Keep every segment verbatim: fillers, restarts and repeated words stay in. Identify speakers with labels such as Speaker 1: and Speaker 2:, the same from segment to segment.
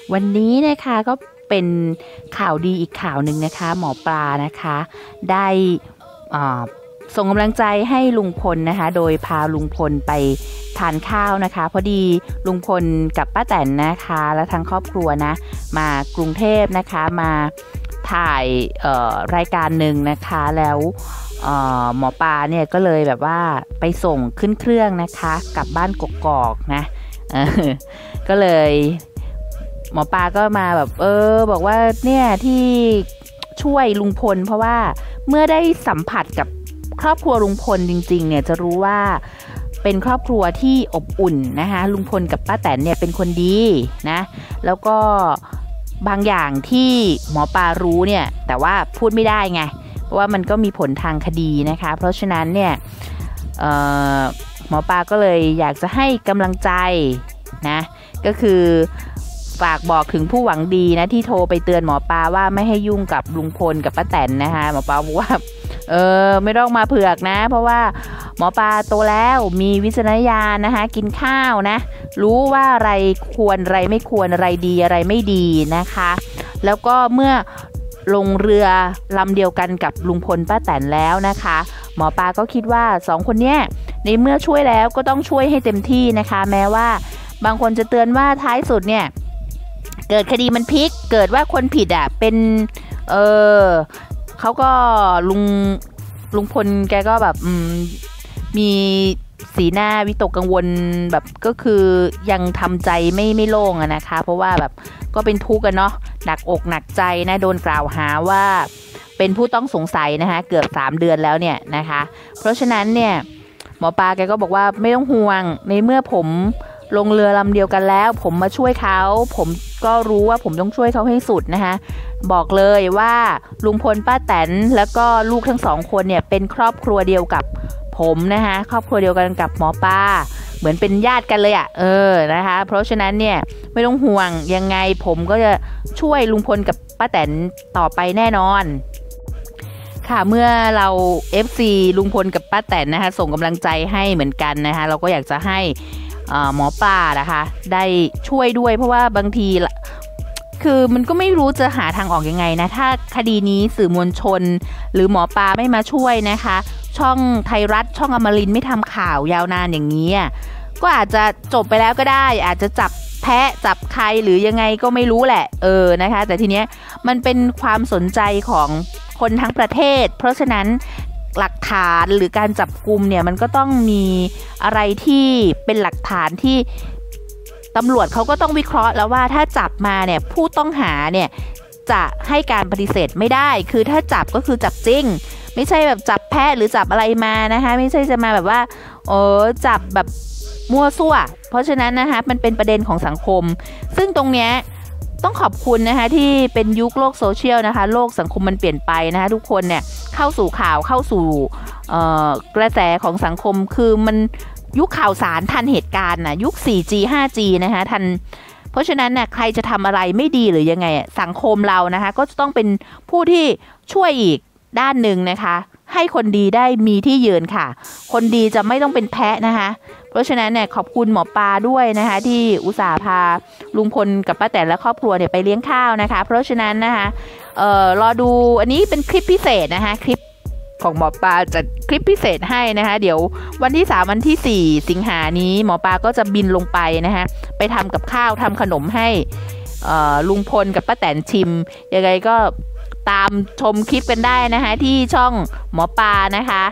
Speaker 1: วันนี้นะคะก็เป็นข่าวดีอีกข่าวหนึ่งนะคะหมอปลานะคะได้ส่งกำลังใจให้ลุงพลนะคะโดยพาลุงพลไปทานข้าวนะคะพอดีลุงพลกับป้าแตนนะคะและทั้งครอบครัวนะมากรุงเทพนะคะมาถ่ายรายการหนึ่งนะคะแล้วหมอปลาเนี่ยก็เลยแบบว่าไปส่งขึ้นเครื่องนะคะกลับบ้านกกอกนะก็เลยหมอปลาก็มาแบบเออบอกว่าเนี่ยที่ช่วยลุงพลเพราะว่าเมื่อได้สัมผัสกับครอบครัวลุงพลจริงๆเนี่ยจะรู้ว่าเป็นครอบครัวที่อบอุ่นนะคะลุงพลกับป้าแตนเนี่ยเป็นคนดีนะแล้วก็บางอย่างที่หมอปลารู้เนี่ยแต่ว่าพูดไม่ได้ไงเพราะว่ามันก็มีผลทางคดีนะคะเพราะฉะนั้นเนี่ยหมอปลาก็เลยอยากจะให้กำลังใจนะก็คือฝากบอกถึงผู้หวังดีนะที่โทรไปเตือนหมอปลาว่าไม่ให้ยุ่งกับลุงพลกับป้าแตนนะคะหมอปลาบอกว่าเออไม่ต้องมาเผือกนะเพราะว่าหมอปลาโตแล้วมีวิจารณญาณนะคะกินข้าวนะรู้ว่าอะไรควรอะไรไม่ควรอะไรดีอะไรไม่ดีนะคะแล้วก็เมื่อลงเรือลำเดียวกันกับลุงพลป้าแตนแล้วนะคะหมอปลาก็คิดว่าสองคนเนี้ยในเมื่อช่วยแล้วก็ต้องช่วยให้เต็มที่นะคะแม้ว่าบางคนจะเตือนว่าท้ายสุดเนี่ยเกิดคดีมันพลิกเกิดว่าคนผิดอ่ะเป็นเออเขาก็ลุงลุงพลแกก็แบบมีสีหน้าวิตกกังวลแบบก็คือยังทำใจไม่ไม่โล่งอะนะคะเพราะว่าแบบก็เป็นทุกข์กันเนาะหนักอกหนักใจนะโดนกล่าวหาว่าเป็นผู้ต้องสงสัยนะคะเกือบสามเดือนแล้วเนี่ยนะคะเพราะฉะนั้นเนี่ยหมอปลาแกก็บอกว่าไม่ต้องห่วงในเมื่อผมลงเรือลำเดียวกันแล้วผมมาช่วยเขาผมก็รู้ว่าผมต้องช่วยเขาให้สุดนะคะบอกเลยว่าลุงพลป้าแตนแล้วก็ลูกทั้งสองคนเนี่ยเป็นครอบครัวเดียวกับผมนะคะครอบครัวเดียวกันกับหมอปลาเหมือนเป็นญาติกันเลยอ่ะเออนะคะเพราะฉะนั้นเนี่ยไม่ต้องห่วงยังไงผมก็จะช่วยลุงพลกับป้าแตนต่อไปแน่นอนค่ะเมื่อเรา เอฟ ซี ลุงพลกับป้าแตนนะคะส่งกำลังใจให้เหมือนกันนะคะเราก็อยากจะให้หมอปลานะคะได้ช่วยด้วยเพราะว่าบางทีคือมันก็ไม่รู้จะหาทางออกยังไงนะถ้าคดีนี้สื่อมวลชนหรือหมอปลาไม่มาช่วยนะคะช่องไทยรัฐช่องอมรินทร์ไม่ทำข่าวยาวนานอย่างนี้ก็อาจจะจบไปแล้วก็ได้อาจจะจับแพะจับใครหรือยังไงก็ไม่รู้แหละเออนะคะแต่ทีเนี้ยมันเป็นความสนใจของคนทั้งประเทศเพราะฉะนั้นหลักฐานหรือการจับกุมเนี่ยมันก็ต้องมีอะไรที่เป็นหลักฐานที่ตำรวจเขาก็ต้องวิเคราะห์แล้วว่าถ้าจับมาเนี่ยผู้ต้องหาเนี่ยจะให้การปฏิเสธไม่ได้คือถ้าจับก็คือจับจริงไม่ใช่แบบจับแพะหรือจับอะไรมานะคะไม่ใช่จะมาแบบว่าโอ้จับแบบมั่วซั่วเพราะฉะนั้นนะคะมันเป็นประเด็นของสังคมซึ่งตรงเนี้ยต้องขอบคุณนะคะที่เป็นยุคโลกโซเชียลนะคะโลกสังคมมันเปลี่ยนไปนะคะทุกคนเนี่ยเข้าสู่ข่าวเข้าสู่กระแสของสังคมคือมันยุคข่าวสารทันเหตุการณ์นะยุค โฟร์จี ไฟว์จี นะคะทันเพราะฉะนั้นเนี่ยใครจะทำอะไรไม่ดีหรือยังไงสังคมเรานะคะก็จะต้องเป็นผู้ที่ช่วยอีกด้านหนึ่งนะคะให้คนดีได้มีที่ยืนค่ะคนดีจะไม่ต้องเป็นแพะนะคะเพราะฉะนั้นเนี่ยขอบคุณหมอปลาด้วยนะคะที่อุตส่าห์พาลุงพลกับป้าแตนและครอบครัวเนี่ยไปเลี้ยงข้าวนะคะเพราะฉะนั้นนะคะเอ่อรอดูอันนี้เป็นคลิปพิเศษนะคะคลิปของหมอปลาจัดคลิปพิเศษให้นะคะเดี๋ยววันที่สามวันที่สี่สิงหานี้หมอปลาก็จะบินลงไปนะคะไปทำกับข้าวทำขนมให้ลุงพลกับป้าแตนชิมยังไงก็ตามชมคลิปกันได้นะคะที่ช่องหมอปลานะคะ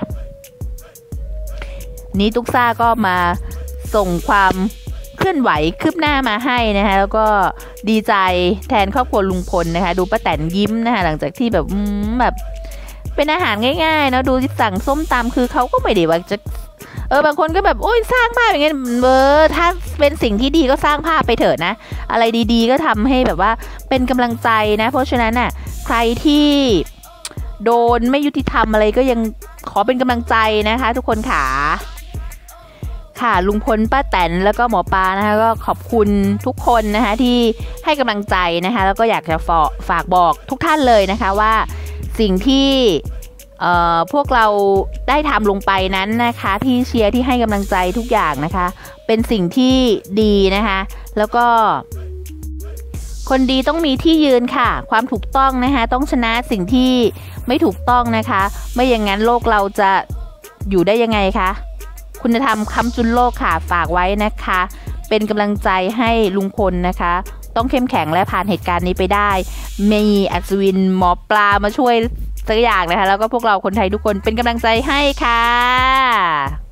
Speaker 1: นี้ตุ๊กซ่าก็มาส่งความเคลื่อนไหวคืบหน้ามาให้นะคะแล้วก็ดีใจแทนครอบครัวลุงพลนะคะดูป้าแตนยิ้มนะคะหลังจากที่แบบแบบเป็นอาหารง่ายๆนะดูสั่งส้มตำคือเขาก็ไม่ได้ว่าจะเออบางคนก็แบบโอ้ยสร้างภาพอย่างเงี้ยเออถ้าเป็นสิ่งที่ดีก็สร้างภาพไปเถอะนะอะไรดีๆก็ทำให้แบบว่าเป็นกำลังใจนะเพราะฉะนั้นน่ะใครที่โดนไม่ยุติธรรมอะไรก็ยังขอเป็นกำลังใจนะคะทุกคนค่ะค่ะลุงพลป้าแตนแล้วก็หมอปลานะคะก็ขอบคุณทุกคนนะคะที่ให้กำลังใจนะคะแล้วก็อยากจะฝากบอกทุกท่านเลยนะคะว่าสิ่งที่พวกเราได้ทำลงไปนั้นนะคะที่เชียร์ที่ให้กำลังใจทุกอย่างนะคะเป็นสิ่งที่ดีนะคะแล้วก็คคนดีต้องมีที่ยืนค่ะความถูกต้องนะคะต้องชนะสิ่งที่ไม่ถูกต้องนะคะไม่อย่างนั้นโลกเราจะอยู่ได้ยังไงคะคุณธรรมค้ำจุนโลกค่ะฝากไว้นะคะเป็นกำลังใจให้ลุงพลนะคะต้องเข้มแข็งและผ่านเหตุการณ์นี้ไปได้มีอัศวินหมอปลามาช่วยสักอย่างนะคะแล้วก็พวกเราคนไทยทุกคนเป็นกำลังใจให้ค่ะ